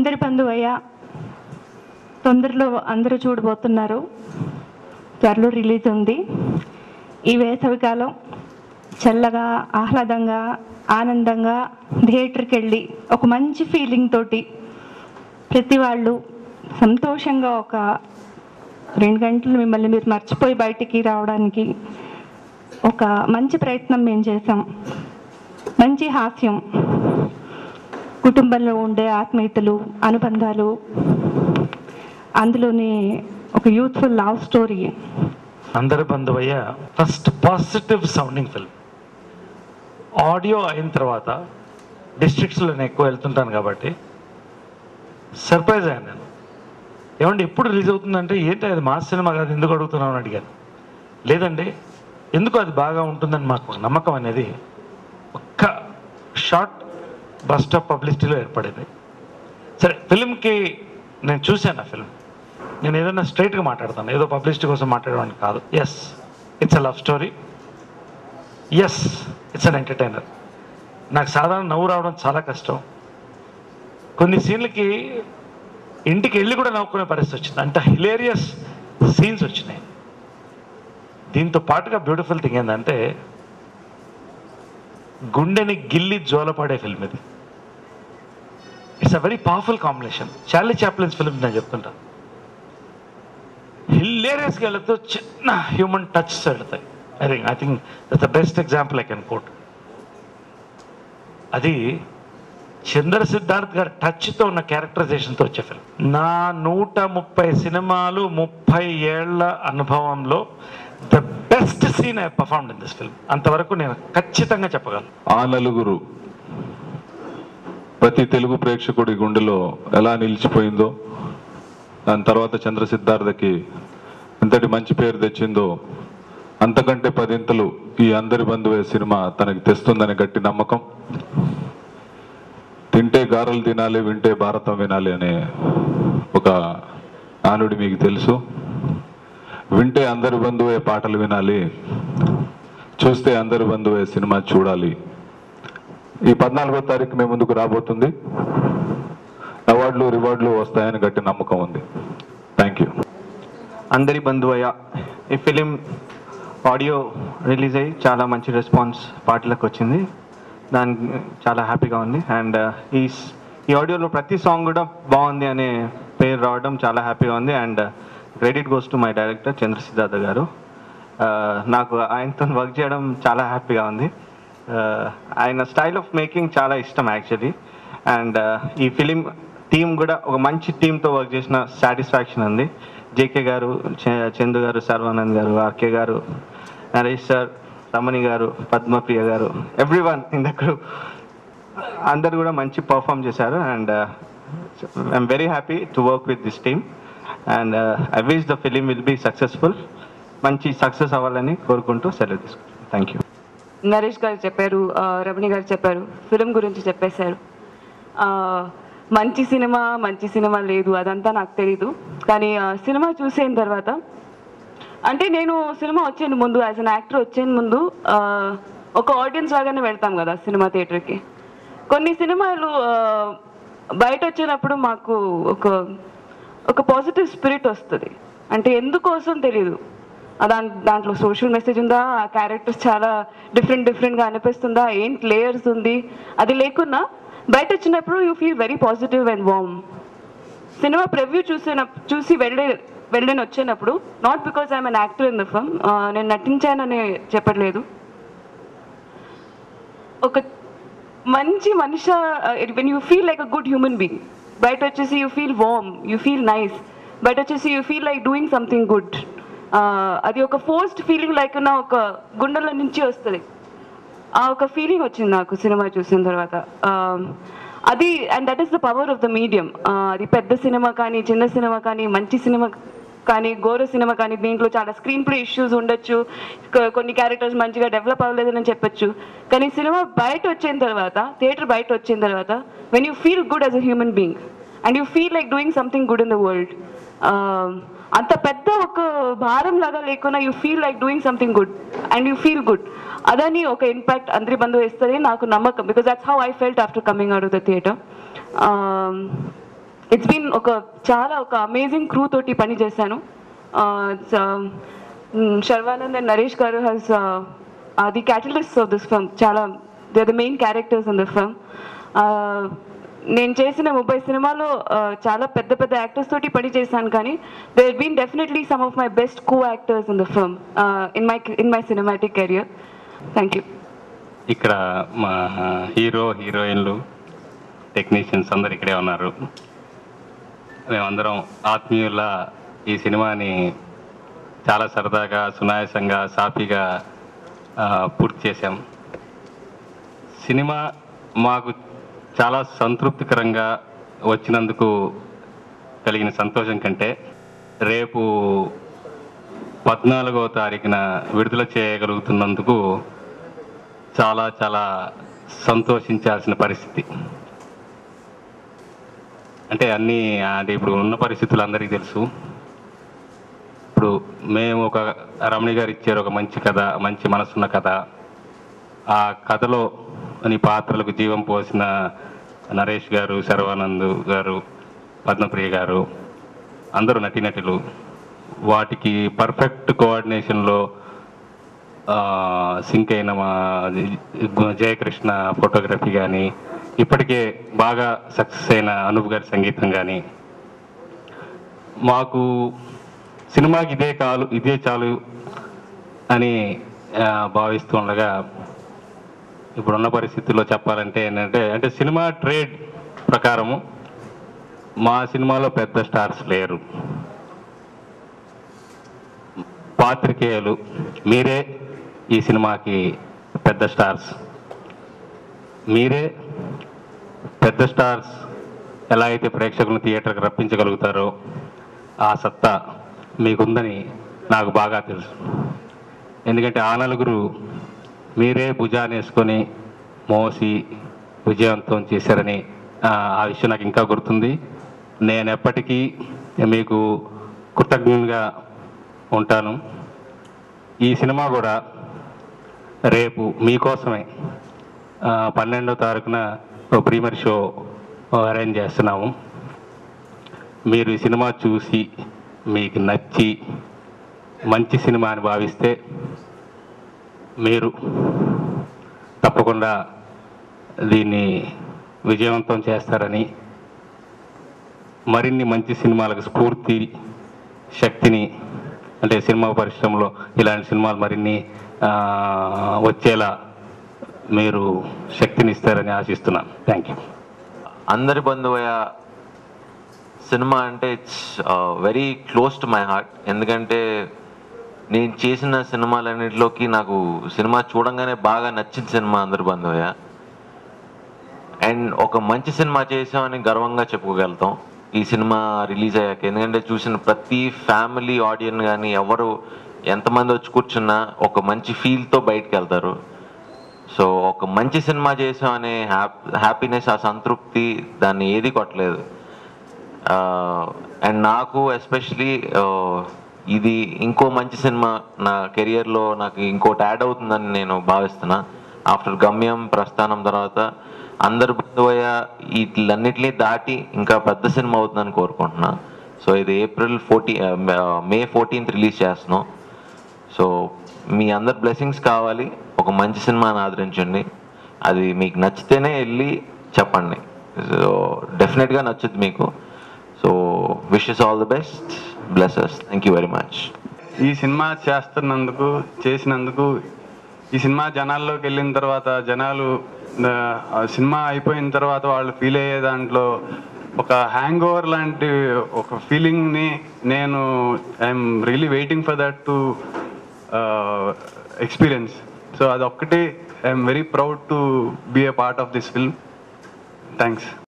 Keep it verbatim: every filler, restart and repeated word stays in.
అందరి బంధువయ్య తొందరలో అందరూ చూడబోతున్నారు. త్వరలో రిలీజ్ ఉంది. ఈ వేసవికాలం చల్లగా ఆహ్లాదంగా ఆనందంగా థియేటర్కి వెళ్ళి ఒక మంచి ఫీలింగ్ తోటి ప్రతి వాళ్ళు సంతోషంగా ఒక రెండు గంటలు మిమ్మల్ని మీరు మర్చిపోయి బయటికి రావడానికి ఒక మంచి ప్రయత్నం మేము చేసాం. మంచి హాస్యం, కుటుంబంలో ఉండే ఆత్మీయతలు, అనుబంధాలు, అందులోని ఒక youthful love story. Andari Bandhuvayya first positive sounding film. Audio అయిన తర్వాత డిస్ట్రిక్ట్స్లో నేను ఎక్కువ వెళ్తుంటాను కాబట్టి సర్ప్రైజ్ అయ్యాను నేను. ఏమంటే ఎప్పుడు రిలీజ్ అవుతుందంటే ఏంటి అది మా సినిమా కాదు ఎందుకు అడుగుతున్నావు అని అడిగాను. లేదండి ఎందుకు అది బాగా ఉంటుందని మాకు నమ్మకం అనేది ఒక్క షార్ట్ బస్ స్టాప్ పబ్లిసిటీలో ఏర్పడింది. సరే ఫిల్మ్కి నేను చూశాను. ఆ ఫిల్మ్ నేను ఏదైనా స్ట్రైట్గా మాట్లాడతాను, ఏదో పబ్లిసిటీ కోసం మాట్లాడేవాడిని కాదు. Yes it's a love story, yes it's an entertainer. నాకు సాధారణ నవ్వు రావడం చాలా కష్టం. కొన్ని సీన్లకి ఇంటికి వెళ్ళి కూడా నవ్వుకునే పరిస్థితి వచ్చింది, అంత హిలేరియస్ సీన్స్ వచ్చినాయి. దీంతో పాటుగా బ్యూటిఫుల్ థింగ్ ఏంటంటే గుండెని గిల్లి జోలపాడే ఫిల్మ్ ఇది. It's a very powerful combination. Charlie Chaplin's film నేను చెప్తుంటా, హిలేరియస్గా వెళుతూ చిన్న హ్యూమన్ టచ్స్ వెళతాయి. I think I think that's the best example I can quote. అది చంద్ర సిద్ధార్థ్ గారి టచ్తో ఉన్న క్యారెక్టరైజేషన్తో వచ్చే ఫిల్మ్. నా నూట ముప్పై సినిమాలు ముప్పై ఏళ్ల అనుభవంలో the best scene I performed in this film. అంతవరకు నేను ఖచ్చితంగా చెప్పగలను. ఆ నలుగురు ప్రతి తెలుగు ప్రేక్షకుడి గుండెలో ఎలా నిలిచిపోయిందో, దాని తర్వాత చంద్ర సిద్ధార్థకి ఎంతటి మంచి పేరు తెచ్చిందో, అంతకంటే పదింతలు ఈ అందరి బంధువే సినిమా తనకి తెస్తుందనే గట్టి నమ్మకం. తింటే గారెలు తినాలి, వింటే భారతం వినాలి అనే ఒక నానుడి మీకు తెలుసు. వింటే అందరి బంధువే పాటలు వినాలి, చూస్తే అందరి బంధువే సినిమా చూడాలి. ఈ పద్నాలుగో తారీఖు మేము ముందుకు రాబోతుంది. అవార్డులు రివార్డులు వస్తాయని గట్టి నమ్మకం ఉంది. Thank you. అందరి బంధువయ్య ఈ ఫిలిం ఆడియో రిలీజ్ అయ్యి చాలా మంచి రెస్పాన్స్ పాటలకు వచ్చింది. దానికి చాలా హ్యాపీగా ఉంది. అండ్ ఈ ఈ ఆడియోలో ప్రతి సాంగ్ కూడా బాగుంది అనే పేరు రావడం చాలా హ్యాపీగా ఉంది. And credit goes to my director Chandra Siddhartha garu. నాకు ఆయనతో వర్క్ చేయడం చాలా హ్యాపీగా ఉంది. ఆయన స్టైల్ ఆఫ్ మేకింగ్ చాలా ఇష్టం యాక్చువల్లీ. అండ్ ఈ ఫిలిం టీం కూడా ఒక మంచి టీంతో వర్క్ చేసిన సాటిస్ఫాక్షన్ ఉంది. జేకే గారు, చందు గారు, సర్వానంద్ గారు, ఆర్కే గారు, Naresh sir, Ramani garu, Padmapriya garu, every one in the group అందరు కూడా మంచి పర్ఫామ్ చేశారు. And I'm very happy to work with this team. And I wish the film will be successful. మంచి సక్సెస్ అవ్వాలని కోరుకుంటూ సెలవు తీసుకుంటాను. Thank you. నరేష్ గారు చెప్పారు, రమణి గారు చెప్పారు, ఫిలిం గురించి చెప్పేశారు. మంచి సినిమా మంచి సినిమా లేదు అదంతా నాకు తెలీదు. కానీ సినిమా చూసిన తర్వాత, అంటే నేను సినిమా వచ్చే ముందు యాజ్ అన్ యాక్టర్ వచ్చే ముందు ఒక ఆడియన్స్ లాగానే వెళ్తాం కదా సినిమా థియేటర్కి. కొన్ని సినిమాలు బయట వచ్చినప్పుడు మాకు ఒక ఒక పాజిటివ్ స్పిరిట్ వస్తుంది. అంటే ఎందుకోసం తెలీదు. దా దాంట్లో సోషల్ మెసేజ్ ఉందా, ఆ క్యారెక్టర్స్ చాలా డిఫరెంట్ డిఫరెంట్గా అనిపిస్తుందా, ఏంటి లేయర్స్ ఉంది, అది లేకున్నా బయట వచ్చినప్పుడు you feel very positive and warm. సినిమా ప్రివ్యూ చూసిన చూసి వెళ్ళే వెళ్ళని వచ్చినప్పుడు, not because I'm an actor in the film, నేను నటించానని చెప్పట్లేదు, ఒక మంచి మనిషి when you feel like a good human being. బయట వచ్చేసి you feel warm, you feel nice. బయట వచ్చేసి you feel like doing something good. అది ఒక ఫోర్స్డ్ ఫీలింగ్ లైక్ నా ఒక గుండెల నుంచి వస్తుంది. ఆ ఒక ఫీలింగ్ వచ్చింది నాకు సినిమా చూసిన తర్వాత. అది and that is the power of the medium. అది పెద్ద సినిమా కానీ, చిన్న సినిమా కానీ, మంచి సినిమా కానీ, ఘోర సినిమా కానీ, దీంట్లో చాలా స్క్రీన్ ప్లే ఇష్యూస్ ఉండొచ్చు, కొన్ని క్యారెక్టర్స్ మంచిగా డెవలప్ అవ్వలేదని చెప్పొచ్చు. కానీ సినిమా బయట వచ్చిన తర్వాత, థియేటర్ బయట వచ్చిన తర్వాత, when you feel good as a human being and you feel like doing something good in the world, అంత పెద్ద ఒక భారం లాగా లేకుండా you feel like doing something good and you feel good. అదని ఒక ఇంపాక్ట్ అందరి బంధువు ఇస్తుంది నాకు నమ్మకం. Because that's how I felt after coming out of the theatre. It's been ఒక చాలా ఒక అమేజింగ్ క్రూ తోటి పని చేశాను. Sharwanand and Naresh garu has the catalyst of this film. చాలా they are the main characters in the film. నేను చేసిన ముప్పై సినిమాలో చాలా పెద్ద పెద్ద యాక్టర్స్ తోటి పని చేశాను, కానీ they have been definitely some of my best co actors in the film in my in my cinematic career. Thank you. ఇక్కడ మా హీరో హీరోయిన్లు టెక్నీషియన్స్ అందరు ఇక్కడే ఉన్నారు. మేమందరం ఆత్మీయుల ఈ సినిమాని చాలా సరదాగా సునాయాసంగా సాఫీగా పూర్తి చేశాం. సినిమా మాకు చాలా సంతృప్తికరంగా వచ్చినందుకు కలిగిన సంతోషం కంటే రేపు పద్నాలుగవ తారీఖున విడుదల చేయగలుగుతున్నందుకు చాలా చాలా సంతోషించాల్సిన పరిస్థితి. అంటే అన్నీ అంటే ఇప్పుడు ఉన్న పరిస్థితులు అందరికీ తెలుసు. ఇప్పుడు మేము ఒక రమణి గారు ఇచ్చారు ఒక మంచి కథ, మంచి మనసున్న కథ. ఆ కథలో నీ పాత్రలకు జీవం పోసిన నరేష్ గారు, శర్వానంద్ గారు, పద్మప్రియ గారు అందరూ నటీనటులు. వాటికి పర్ఫెక్ట్ కోఆర్డినేషన్లో సింక్ అయిన మా జయకృష్ణ ఫోటోగ్రఫీ కానీ, ఇప్పటికే బాగా సక్సెస్ అయిన అనూప్ గారి సంగీతం కానీ, మాకు సినిమాకి ఇదే కాలు ఇదే చాలు అని భావిస్తూ ఉండగా ఇప్పుడున్న పరిస్థితుల్లో చెప్పాలంటే ఏంటంటే అంటే సినిమా ట్రేడ్ ప్రకారము మా సినిమాలో పెద్ద స్టార్స్ లేరు. పాత్రికేయులు మీరే ఈ సినిమాకి పెద్ద స్టార్స్. మీరే పెద్ద స్టార్స్ ఎలా అయితే ప్రేక్షకులను థియేటర్కి రప్పించగలుగుతారో ఆ సత్తా మీకుందని నాకు బాగా తెలుసు. ఎందుకంటే ఆ నలుగురు మీరే భుజాన్ని వేసుకొని మోసి విజయవంతం చేశారని ఆ విషయం నాకు ఇంకా గుర్తుంది. నేను ఎప్పటికీ మీకు కృతజ్ఞునిగా ఉంటాను. ఈ సినిమా కూడా రేపు మీకోసమే పన్నెండో తారీఖున ప్రీమియర్ షో అరేంజ్ చేస్తున్నాము. మీరు ఈ సినిమా చూసి మీకు నచ్చి మంచి సినిమా అని భావిస్తే మీరు తప్పకుండా దీన్ని విజయవంతం చేస్తారని, మరిన్ని మంచి సినిమాలకు స్ఫూర్తి శక్తిని అంటే సినిమా పరిశ్రమలో ఇలాంటి సినిమాలు మరిన్ని వచ్చేలా మీరు శక్తిని ఇస్తారని ఆశిస్తున్నాను. Thank you. అందరి బంధువయ్య సినిమా అంటే it's very close to my heart. ఎందుకంటే నేను చేసిన సినిమాలన్నింటిలోకి నాకు సినిమా చూడంగానే బాగా నచ్చిన సినిమా అందరి బంధువయ్య. అండ్ ఒక మంచి సినిమా చేసామని గర్వంగా చెప్పుకోగలుగుతాం ఈ సినిమా రిలీజ్ అయ్యాక. ఎందుకంటే చూసిన ప్రతి ఫ్యామిలీ ఆడియన్స్ కానీ ఎవరు ఎంతమంది వచ్చి కూర్చున్నా ఒక మంచి ఫీల్తో బయటకు వెళ్తారు. సో ఒక మంచి సినిమా చేసామనే హ్యాపీనెస్, ఆ సంతృప్తి దాన్ని ఏది కొట్టలేదు. అండ్ నాకు ఎస్పెషలీ ఇది ఇంకో మంచి సినిమా నా కెరియర్లో నాకు ఇంకోటి యాడ్ అవుతుందని నేను భావిస్తున్నా. ఆఫ్టర్ గమ్యం ప్రస్థానం తర్వాత అందరు బంధువయ్య వీటిలన్నిటినీ దాటి ఇంకా పెద్ద సినిమా అవుతుందని కోరుకుంటున్నా. సో ఇది April forty May fourteenth release చేస్తున్నాం. సో మీ అందరు బ్లెస్సింగ్స్ కావాలి. ఒక మంచి సినిమాని ఆదరించండి. అది మీకు నచ్చితేనే వెళ్ళి చెప్పండి. సో డెఫినెట్గా నచ్చుద్ది మీకు. So wishes all the best, blesses. Thank you very much. ఈ సినిమా చేస్తున్నందుకు చేసినందుకు ఈ సినిమా జనాల్లోకి వెళ్ళిన తర్వాత జనాలు సినిమా అయిపోయిన తర్వాత వాళ్ళు ఫీల్ అయ్యే దాంట్లో ఒక హ్యాంగ్ ఓవర్ లాంటి ఒక ఫీలింగ్ని నేను I'm really waiting for that to experience. So అదొక్కటి I'm very proud to be a part of this film. Thanks.